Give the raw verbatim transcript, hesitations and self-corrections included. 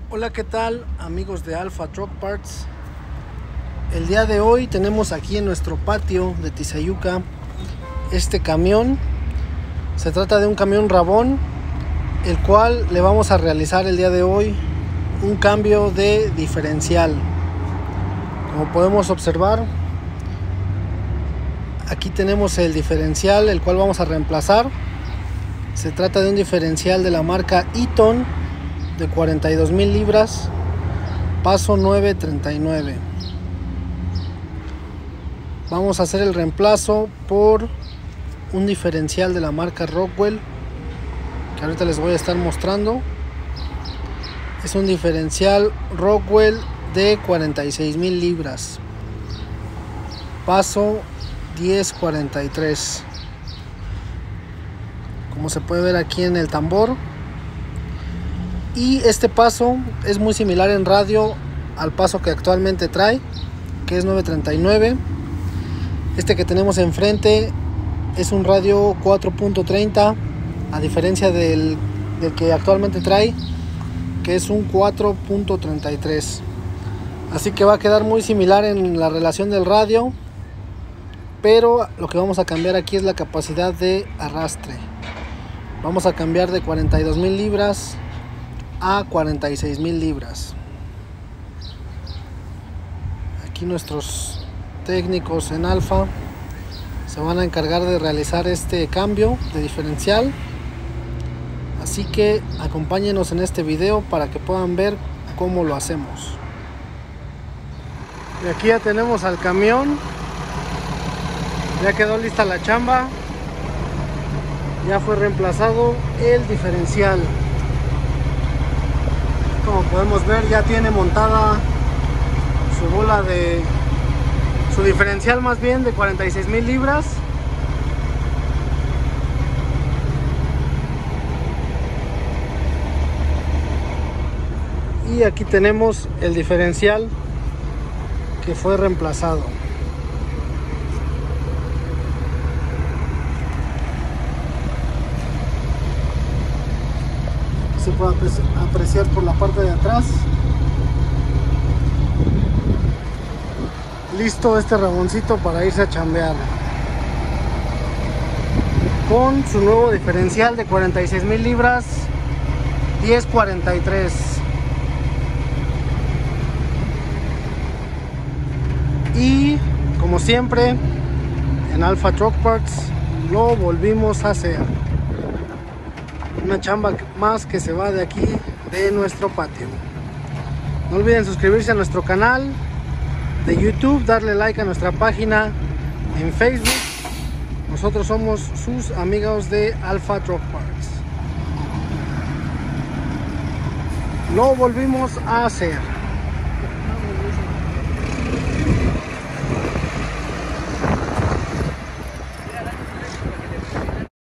Hola, ¿qué tal amigos de Alpha Truck Parts? El día de hoy tenemos aquí en nuestro patio de Tizayuca este camión. Se trata de un camión Rabón, el cual le vamos a realizar el día de hoy un cambio de diferencial. Como podemos observar, aquí tenemos el diferencial el cual vamos a reemplazar. Se trata de un diferencial de la marca Eaton de cuarenta y dos mil libras, paso nueve treinta y nueve. Vamos a hacer el reemplazo por un diferencial de la marca Rockwell, que ahorita les voy a estar mostrando. Es un diferencial Rockwell de cuarenta y seis mil libras, paso diez cuarenta y tres. Como se puede ver aquí en el tambor. Y este paso es muy similar en radio al paso que actualmente trae, que es nueve treinta y nueve. Este que tenemos enfrente es un radio cuatro punto treinta, a diferencia del, del que actualmente trae, que es un cuatro punto treinta y tres. Así que va a quedar muy similar en la relación del radio, pero lo que vamos a cambiar aquí es la capacidad de arrastre. Vamos a cambiar de cuarenta y dos mil libras a cuarenta y seis mil libras. Aquí nuestros técnicos en Alfa se van a encargar de realizar este cambio de diferencial, así que acompáñenos en este video para que puedan ver cómo lo hacemos. Y aquí ya tenemos al camión, ya quedó lista la chamba, ya fue reemplazado el diferencial. Como podemos ver, ya tiene montada su bola de su diferencial, más bien de cuarenta y seis mil libras. Y aquí tenemos el diferencial que fue reemplazado. Se puede apreciar por la parte de atrás. Listo este raboncito para irse a chambear con su nuevo diferencial de cuarenta y seis mil libras, diez cuarenta y tres. Y como siempre en Alpha Truck Parts lo volvimos a hacer. Una chamba más que se va de aquí, de nuestro patio. No olviden suscribirse a nuestro canal de YouTube, darle like a nuestra página en Facebook. Nosotros somos sus amigos de Alpha Truck Parts. Lo volvimos a hacer.